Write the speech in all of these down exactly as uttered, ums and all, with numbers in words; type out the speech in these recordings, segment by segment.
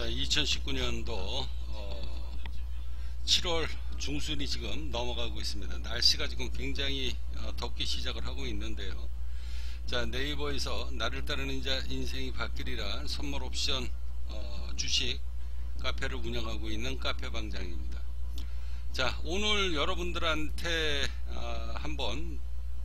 자, 이천십구 년도 어, 칠월 중순이 지금 넘어가고 있습니다. 날씨가 지금 굉장히 어, 덥기 시작을 하고 있는데요. 자, 네이버에서 나를 따르는 자 인생이 바뀌리라 선물 옵션 어, 주식 카페를 운영하고 있는 카페방장입니다. 자, 오늘 여러분들한테 어, 한번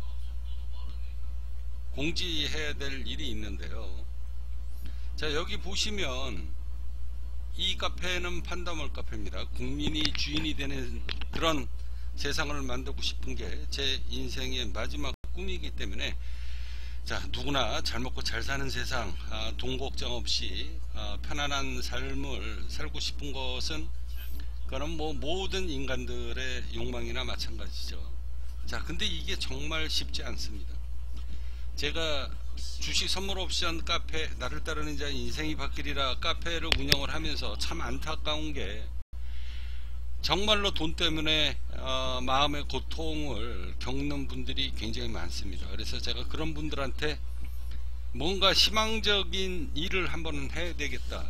공지해야 될 일이 있는데요. 자, 여기 보시면 이 카페는 판다몰 카페입니다. 국민이 주인이 되는 그런 세상을 만들고 싶은 게 제 인생의 마지막 꿈이기 때문에, 자, 누구나 잘 먹고 잘 사는 세상, 아, 돈 걱정 없이 아, 편안한 삶을 살고 싶은 것은 그건 뭐 모든 인간들의 욕망이나 마찬가지죠. 자, 근데 이게 정말 쉽지 않습니다. 제가 주식 선물 옵션 카페 나를 따르는 자 인생이 바뀌리라 카페를 운영을 하면서 참 안타까운 게, 정말로 돈 때문에 어, 마음의 고통을 겪는 분들이 굉장히 많습니다. 그래서 제가 그런 분들한테 뭔가 희망적인 일을 한번 해야 되겠다,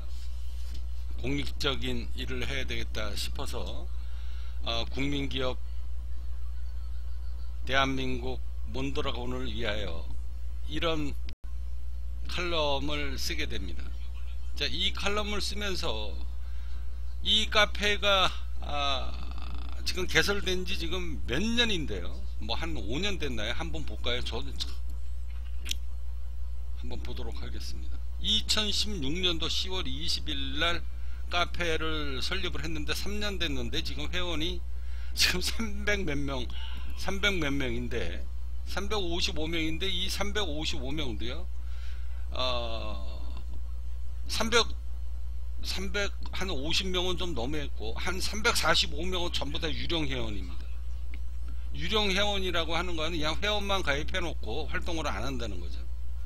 공익적인 일을 해야 되겠다 싶어서 어, 국민기업 대한민국 몬드라곤을 위하여 이런 칼럼을 쓰게 됩니다. 자, 이 칼럼을 쓰면서 이 카페가 아, 지금 개설된 지 지금 몇 년인데요. 뭐 한 오 년 됐나요? 한번 볼까요? 저도 한번 보도록 하겠습니다. 이천십육 년도 시월 이십일 날 카페를 설립을 했는데 삼 년 됐는데 지금 회원이 지금 삼백 몇 명, 삼백 몇 명인데 삼백오십오 명인데 이 삼백오십오 명도요. 어, 삼백, 삼백, 한 오십 명은 좀 너무했고, 한 삼백사십오 명은 전부 다 유령 회원입니다. 유령 회원이라고 하는 거는 그냥 회원만 가입해 놓고 활동을 안 한다는 거죠.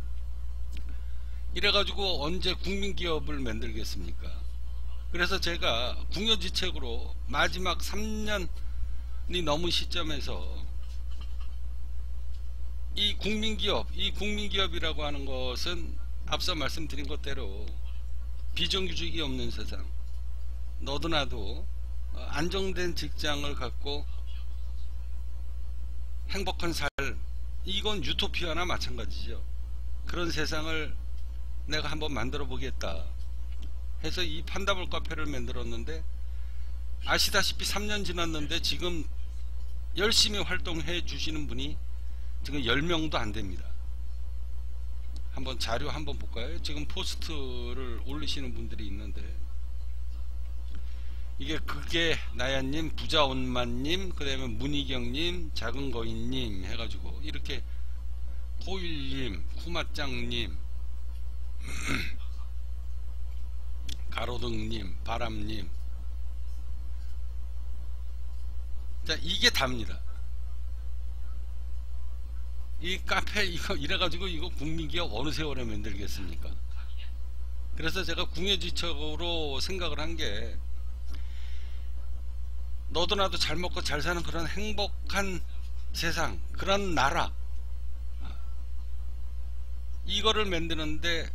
이래가지고 언제 국민기업을 만들겠습니까? 그래서 제가 궁여지책으로 마지막 삼 년이 넘은 시점에서 이 국민기업, 이 국민기업이라고 하는 것은 앞서 말씀드린 것대로 비정규직이 없는 세상, 너도 나도 안정된 직장을 갖고 행복한 삶, 이건 유토피아나 마찬가지죠. 그런 세상을 내가 한번 만들어 보겠다 해서 이 판다몰 카페를 만들었는데, 아시다시피 삼 년 지났는데 지금 열심히 활동해 주시는 분이 지금 열 명도 안 됩니다. 한번 자료 한번 볼까요? 지금 포스트를 올리시는 분들이 있는데, 이게 그게 나야님, 부자온만님, 그 다음에 문희경님, 작은거인님 해가지고 이렇게 코일님, 쿠마짱님, 가로등님, 바람님, 자, 이게 답니다. 이 카페 이거 이래가지고 이거 국민기업 어느 세월에 만들겠습니까? 그래서 제가 궁예지책으로 생각을 한 게, 너도 나도 잘 먹고 잘 사는 그런 행복한 세상, 그런 나라, 이거를 만드는데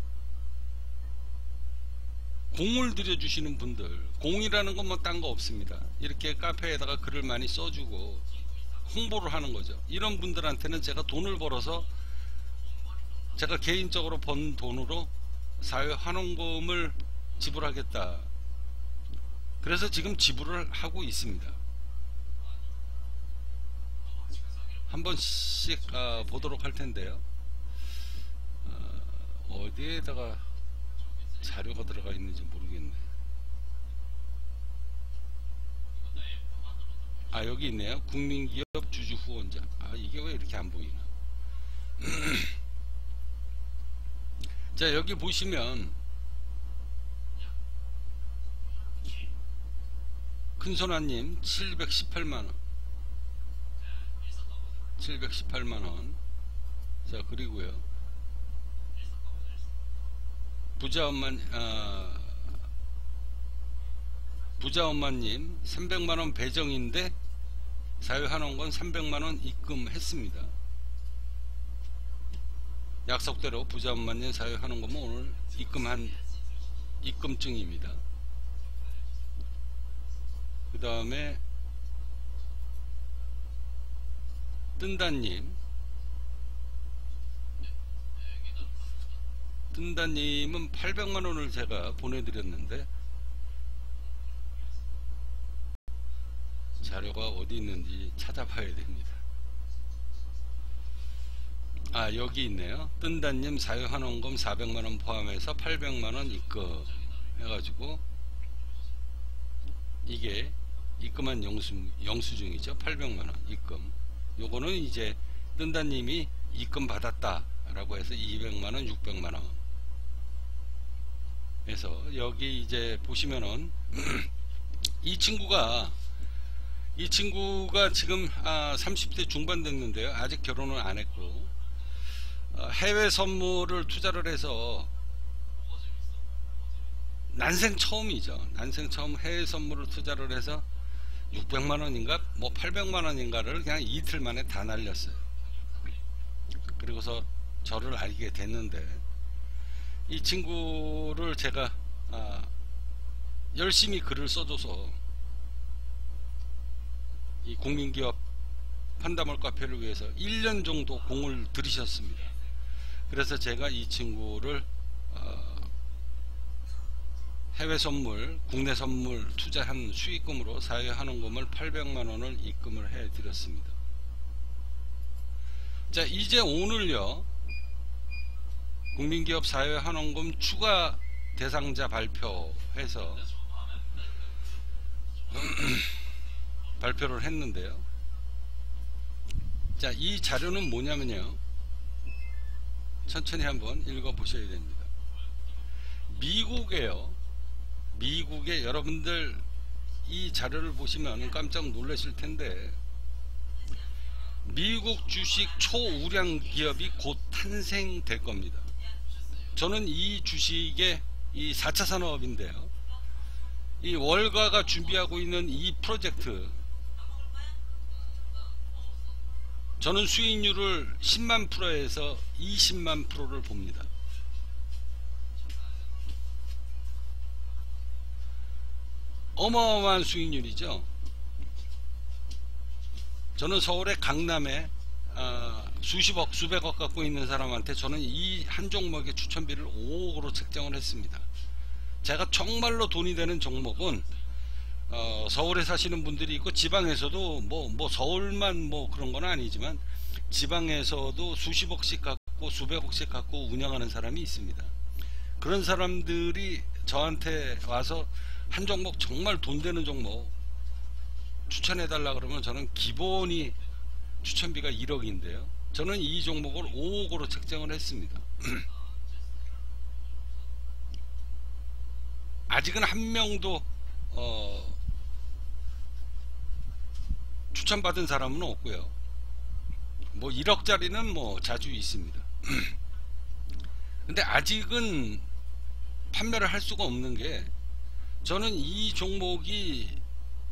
공을 들여주시는 분들, 공이라는 건 뭐 딴 거 없습니다. 이렇게 카페에다가 글을 많이 써주고 홍보를 하는 거죠. 이런 분들한테는 제가 돈을 벌어서, 제가 개인적으로 번 돈으로 사회 환원금을 지불하겠다. 그래서 지금 지불을 하고 있습니다. 한 번씩 아, 보도록 할 텐데요. 어, 어디에다가 자료가 들어가 있는지 모르겠네. 아, 여기 있네요. 국민기업 주주 후원자. 아, 이게 왜 이렇게 안 보이나? 자, 여기 보시면 큰소나님 칠백십팔만 원, 칠백십팔만 원. 자, 그리고요 부자엄마, 아, 부자엄마님 삼백만 원 배정인데 사회환원금 삼백만 원 입금했습니다. 약속대로 부자엄마님 사회환원금은 오늘 입금한 입금증입니다. 그 다음에 뜬다님 뜬다님은 팔백만 원을 제가 보내드렸는데 자료가 어디 있는지 찾아봐야 됩니다. 아, 여기 있네요. 뜬다님 사유환원금 사백만 원 포함해서 팔백만 원 입금 해가지고 이게 입금한 영수, 영수증이죠. 팔백만 원 입금. 요거는 이제 뜬다님이 입금 받았다 라고 해서 이백만 원, 육백만 원 해서 여기 이제 보시면은 이 친구가 이 친구가 지금 아, 삼십 대 중반 됐는데요. 아직 결혼을 안 했고 어, 해외 선물을 투자를 해서 난생 처음이죠. 난생 처음 해외 선물을 투자를 해서 육백만 원인가 뭐 팔백만 원인가를 그냥 이틀 만에 다 날렸어요. 그리고서 저를 알게 됐는데 이 친구를 제가 아, 열심히 글을 써줘서 이 국민기업 판다몰 카페를 위해서 일 년 정도 공을 들이셨습니다. 그래서 제가 이 친구를 어, 해외 선물, 국내 선물 투자한 수익금으로 사회환원금을 팔백만 원을 입금을 해 드렸습니다. 자, 이제 오늘요 국민기업 사회환원금 추가 대상자 발표해서 발표를 했는데요. 자, 이 자료는 뭐냐면요, 천천히 한번 읽어 보셔야 됩니다. 미국에요, 미국에 여러분들 이 자료를 보시면 깜짝 놀라실 텐데 미국 주식 초우량 기업이 곧 탄생될 겁니다. 저는 이 주식의 이 사 차 산업인데요, 이 월가가 준비하고 있는 이 프로젝트, 저는 수익률을 십만 프로에서 이십만 프로를 봅니다. 어마어마한 수익률이죠. 저는 서울의 강남에 어, 수십억 수백억 갖고 있는 사람한테 저는 이 한 종목의 추천비를 오억으로 책정을 했습니다. 제가 정말로 돈이 되는 종목은 어, 서울에 사시는 분들이 있고 지방에서도 뭐, 뭐 서울만 뭐 그런 건 아니지만 지방에서도 수십억씩 갖고 수백억씩 갖고 운영하는 사람이 있습니다. 그런 사람들이 저한테 와서 한 종목 정말 돈 되는 종목 추천해 달라 그러면 저는 기본이 추천비가 일억인데요 저는 이 종목을 오억으로 책정을 했습니다. 아직은 한 명도 어, 추천받은 사람은 없고요. 뭐 일억짜리는 뭐 자주 있습니다. 근데 아직은 판매를 할 수가 없는 게, 저는 이 종목이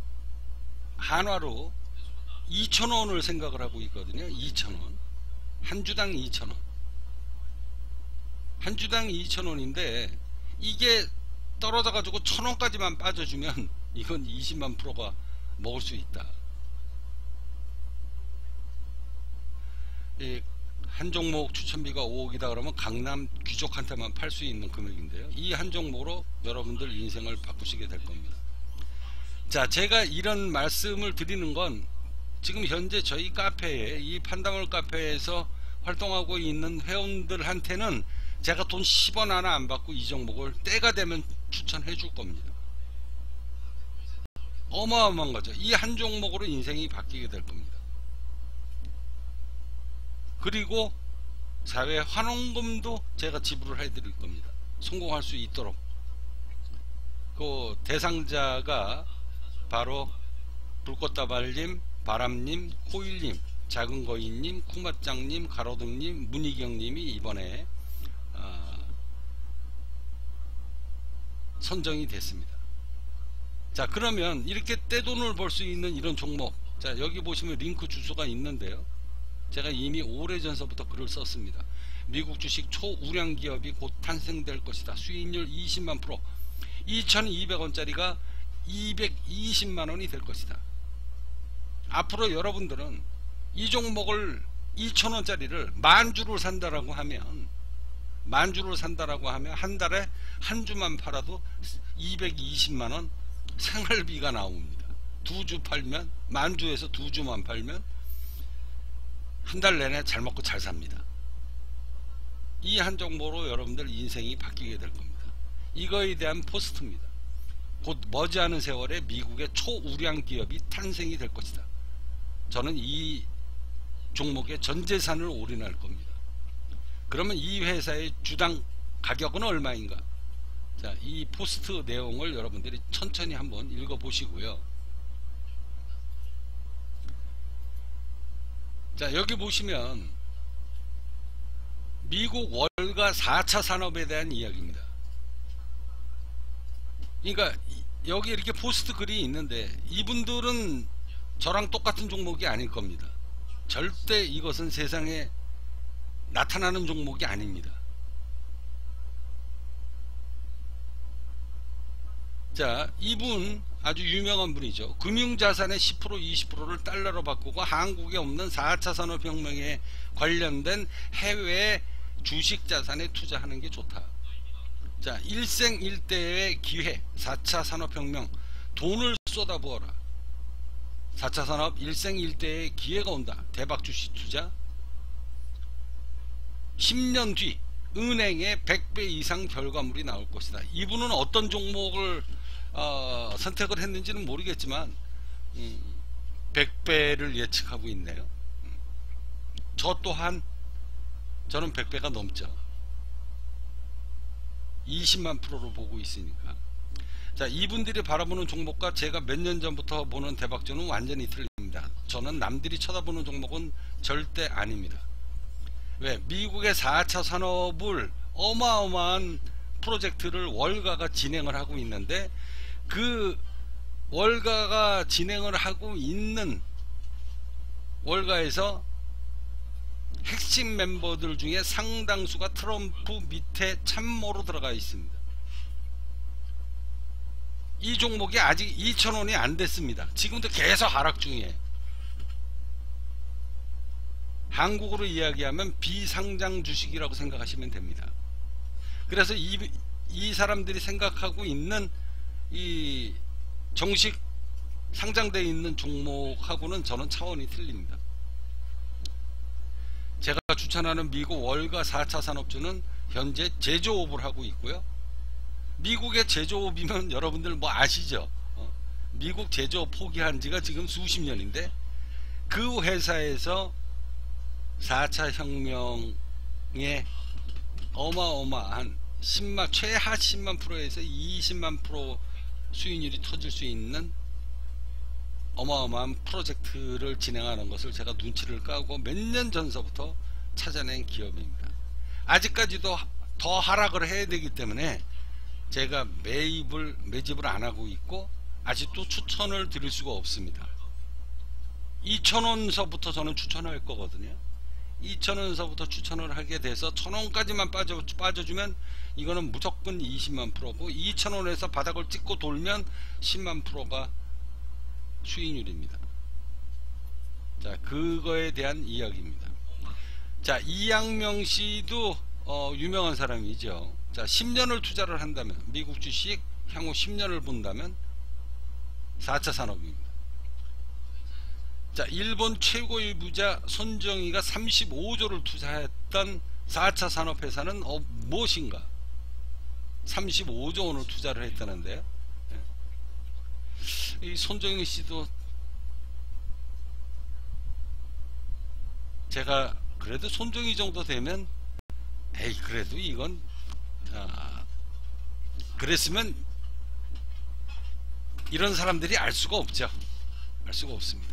한화로 이천 원을 생각을 하고 있거든요. 이천 원. 한 주당 이천 원. 한 주당 이천 원인데 이게 떨어져 가지고 천 원까지만 빠져주면 이건 이십만 프로가 먹을 수 있다. 이 한 종목 추천비가 오억이다 그러면 강남 귀족한테만 팔 수 있는 금액인데요. 이 한 종목으로 여러분들 인생을 바꾸시게 될 겁니다. 자, 제가 이런 말씀을 드리는 건 지금 현재 저희 카페에, 이 판다몰 카페에서 활동하고 있는 회원들한테는 제가 돈 십 원 하나 안 받고 이 종목을 때가 되면 추천해 줄 겁니다. 어마어마한 거죠. 이 한 종목으로 인생이 바뀌게 될 겁니다. 그리고 사회 환원금도 제가 지불을 해 드릴 겁니다. 성공할 수 있도록. 그 대상자가 바로 불꽃다발님, 바람님, 코일님, 작은거인님, 쿠맛장님, 가로등님, 문희경님이 이번에 어, 선정이 됐습니다. 자, 그러면 이렇게 떼돈을 벌 수 있는 이런 종목, 자, 여기 보시면 링크 주소가 있는데요, 제가 이미 오래전서부터 글을 썼습니다. 미국 주식 초우량 기업이 곧 탄생될 것이다. 수익률 이십만 프로. 이천이백 원짜리가 이백이십만 원이 될 것이다. 앞으로 여러분들은 이 종목을 이천 원짜리를 만 주를 산다라고 하면 만 주를 산다라고 하면 한 달에 한 주만 팔아도 이백이십만 원 생활비가 나옵니다. 두 주 팔면, 만 주에서 두 주만 팔면 한 달 내내 잘 먹고 잘 삽니다. 이 한 종목으로 여러분들 인생이 바뀌게 될 겁니다. 이거에 대한 포스트입니다. 곧 머지않은 세월에 미국의 초우량 기업이 탄생이 될 것이다. 저는 이 종목에 전 재산을 올인할 겁니다. 그러면 이 회사의 주당 가격은 얼마인가? 자, 이 포스트 내용을 여러분들이 천천히 한번 읽어 보시고요. 자, 여기 보시면 미국 월가 사 차 산업에 대한 이야기입니다. 그러니까 여기 이렇게 포스트 글이 있는데 이분들은 저랑 똑같은 종목이 아닐 겁니다. 절대 이것은 세상에 나타나는 종목이 아닙니다. 자, 이분 아주 유명한 분이죠. 금융자산의 십 퍼센트 이십 퍼센트를 달러로 바꾸고 한국에 없는 사 차 산업혁명에 관련된 해외 주식자산에 투자하는 게 좋다. 자, 일생일대의 기회, 사 차 산업혁명, 돈을 쏟아부어라. 사 차 산업 일생일대의 기회가 온다. 대박 주식 투자. 십 년 뒤 은행의 백 배 이상 결과물이 나올 것이다. 이분은 어떤 종목을 어, 선택을 했는지는 모르겠지만 음, 백 배를 예측하고 있네요. 음. 저 또한 저는 백 배가 넘죠. 이십만 프로로 보고 있으니까. 자, 이분들이 바라보는 종목과 제가 몇 년 전부터 보는 대박주는 완전히 틀립니다. 저는 남들이 쳐다보는 종목은 절대 아닙니다. 왜? 미국의 사 차 산업을 어마어마한 프로젝트를 월가가 진행을 하고 있는데 그 월가가 진행을 하고 있는 월가에서 핵심 멤버들 중에 상당수가 트럼프 밑에 참모로 들어가 있습니다. 이 종목이 아직 이천 원이 안 됐습니다. 지금도 계속 하락 중이에요. 한국으로 이야기하면 비상장 주식이라고 생각하시면 됩니다. 그래서 이, 이 사람들이 생각하고 있는 이 정식 상장되어 있는 종목하고는 저는 차원이 틀립니다. 제가 추천하는 미국 월가 사 차 산업주는 현재 제조업을 하고 있고요. 미국의 제조업이면 여러분들 뭐 아시죠? 어? 미국 제조업 포기한 지가 지금 수십 년인데 그 회사에서 사 차 혁명에 어마어마한 십만, 최하 십만 프로에서 이십만 프로 수익률이 터질 수 있는 어마어마한 프로젝트를 진행하는 것을 제가 눈치를 까고 몇 년 전서부터 찾아낸 기업입니다. 아직까지도 더 하락을 해야 되기 때문에 제가 매입을 매집을 안 하고 있고 아직도 추천을 드릴 수가 없습니다. 이천 원서부터 저는 추천할 거거든요. 이천 원서부터 추천을 하게 돼서 천 원까지만 빠져, 빠져주면 이거는 무조건 이십만 프로고 이천 원에서 바닥을 찍고 돌면 십만 프로가 수익률입니다. 자, 그거에 대한 이야기입니다. 자, 이양명 씨도 어, 유명한 사람이죠. 자, 십 년을 투자를 한다면 미국 주식 향후 십 년을 본다면 사 차 산업입니다. 자, 일본 최고의 부자 손정희가 삼십오 조를 투자했던 사 차 산업회사는 어, 무엇인가? 삼십오 조 원을 투자를 했다는데요. 이 손정희 씨도 제가 그래도 손정희 정도 되면 에이 그래도 이건 아, 그랬으면 이런 사람들이 알 수가 없죠. 알 수가 없습니다.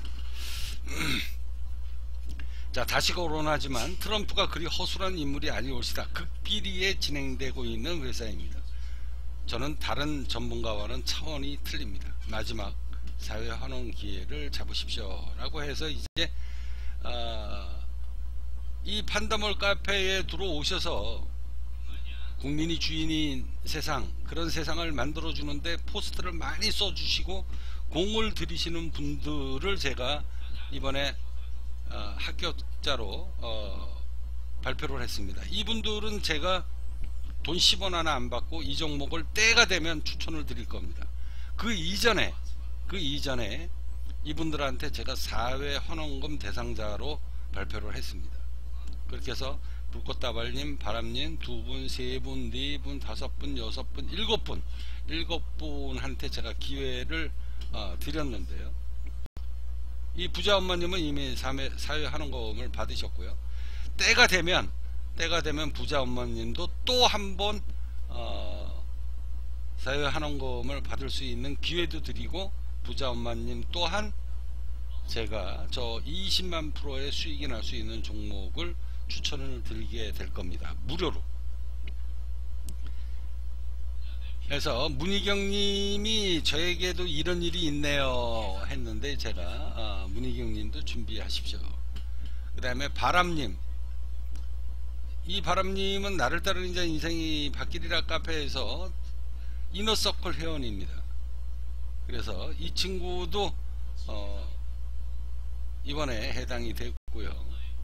자, 다시 거론하지만 트럼프가 그리 허술한 인물이 아니올시다. 극비리에 진행되고 있는 회사입니다. 저는 다른 전문가와는 차원이 틀립니다. 마지막 사회 환원 기회를 잡으십시오 라고 해서 이제 어, 이 판다몰 카페에 들어오셔서 국민이 주인인 세상, 그런 세상을 만들어 주는데 포스트를 많이 써주시고 공을 들이시는 분들을 제가 이번에 어, 합격자로 어, 발표를 했습니다. 이분들은 제가 돈 십 원 하나 안 받고 이 종목을 때가 되면 추천을 드릴 겁니다. 그 이전에 그 이전에 이분들한테 제가 사 회 환원금 대상자로 발표를 했습니다. 그렇게 해서 불꽃다발님, 바람님 두 분, 세 분, 네 분, 다섯 분, 여섯 분, 일곱 분, 일곱 분한테 제가 기회를 어, 드렸는데요. 이 부자 엄마님은 이미 사 회 환원금을 받으셨고요. 때가 되면 때가 되면 부자 엄마님도 또 한 번 어, 사 회 환원금을 받을 수 있는 기회도 드리고, 부자 엄마님 또한 제가 저 이십만 프로의 수익이 날 수 있는 종목을 추천을 드리게 될 겁니다. 무료로. 그래서 문희경님이 저에게도 이런 일이 있네요 했는데, 제가 어, 문희경님도 준비하십시오. 그 다음에 바람님, 이 바람님은 나를 따르는 이제 인생이 바뀌리라 카페에서 이너서클 회원입니다. 그래서 이 친구도 어, 이번에 해당이 됐고요.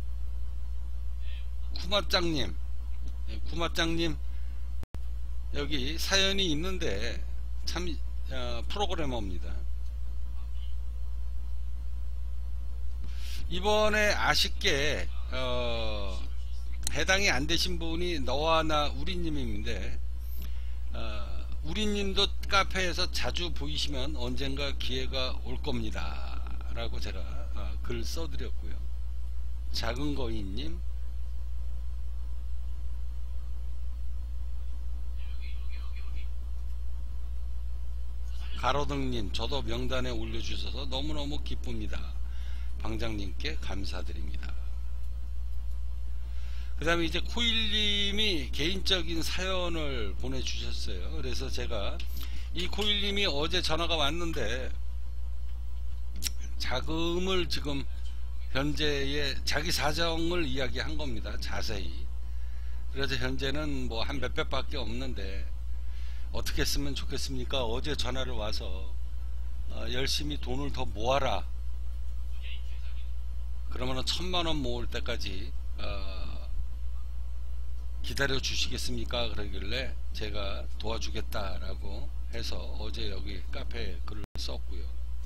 구마짱님, 구마짱님 여기 사연이 있는데 참 어, 프로그래머입니다. 이번에 아쉽게 어, 해당이 안 되신 분이 너와 나 우리님인데, 어, 우리님도 카페에서 자주 보이시면 언젠가 기회가 올 겁니다 라고 제가 어, 글 써드렸고요. 작은거인님, 가로등님, 저도 명단에 올려주셔서 너무너무 기쁩니다. 방장님께 감사드립니다. 그 다음에 이제 코일님이 개인적인 사연을 보내주셨어요. 그래서 제가 이 코일님이 어제 전화가 왔는데 자금을 지금 현재의 자기 사정을 이야기한 겁니다. 자세히. 그래서 현재는 뭐 한 몇백 밖에 없는데 어떻게 했으면 좋겠습니까? 어제 전화를 와서 어, 열심히 돈을 더 모아라. 그러면은 천만 원 모을 때까지 어, 기다려 주시겠습니까? 그러길래 제가 도와주겠다라고 해서 어제 여기 카페에 글을 썼고요.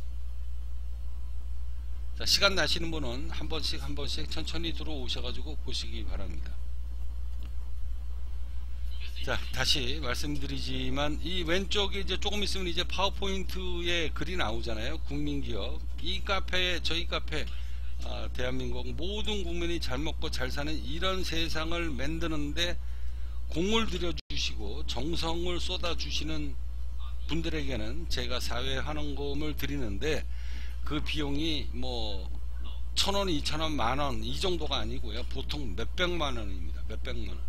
자, 시간 나시는 분은 한 번씩 한 번씩 천천히 들어오셔가지고 보시기 바랍니다. 자, 다시 말씀드리지만 이 왼쪽에 이제 조금 있으면 이제 파워포인트에 글이 나오잖아요. 국민기업. 이 카페에, 저희 카페 아, 대한민국 모든 국민이 잘 먹고 잘 사는 이런 세상을 만드는데 공을 들여주시고 정성을 쏟아주시는 분들에게는 제가 사 회 환원금을 드리는데, 그 비용이 뭐 천원, 이천원, 만원 이 정도가 아니고요. 보통 몇백만 원입니다. 몇백만 원.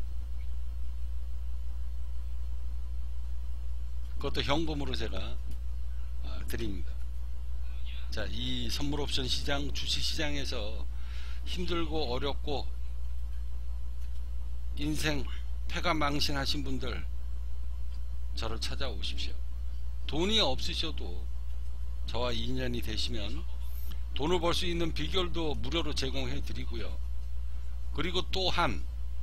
그것도 현금으로 제가 아, 드립니다. 자, 이 선물옵션 시장, 주식시장에서 힘들고 어렵고 인생 패가망신하신 분들 저를 찾아오십시오. 돈이 없으셔도 저와 인연이 되시면 돈을 벌 수 있는 비결도 무료로 제공해 드리고요. 그리고 또한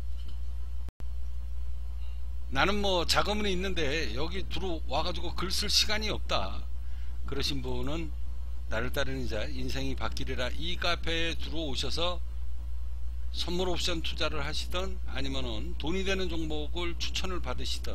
나는 뭐 자금은 있는데 여기 들어와 가지고 글 쓸 시간이 없다 그러신 분은 나를 따르는 자 인생이 바뀌리라 이 카페에 들어오셔서 선물 옵션 투자를 하시던, 아니면은 돈이 되는 종목을 추천을 받으시던,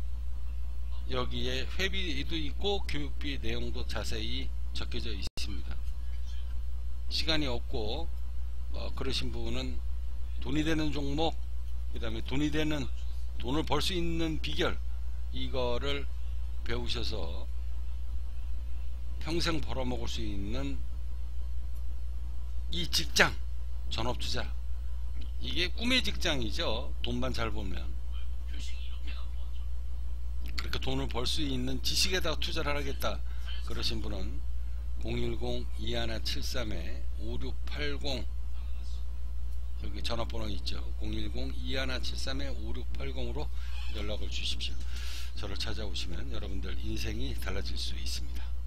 여기에 회비도 있고 교육비 내용도 자세히 적혀져 있습니다. 시간이 없고 어, 그러신 분은 돈이 되는 종목, 그 다음에 돈이 되는 돈을 벌 수 있는 비결, 이거를 배우셔서 평생 벌어먹을 수 있는 이 직장, 전업투자, 이게 꿈의 직장이죠. 돈만 잘 벌면. 그렇게 돈을 벌 수 있는 지식에다가 투자를 하겠다 그러신 분은 공일공 이일칠삼 오육팔공 여기 전화번호 있죠. 공일공 이일칠삼 오육팔공으로 연락을 주십시오. 저를 찾아오시면 여러분들 인생이 달라질 수 있습니다.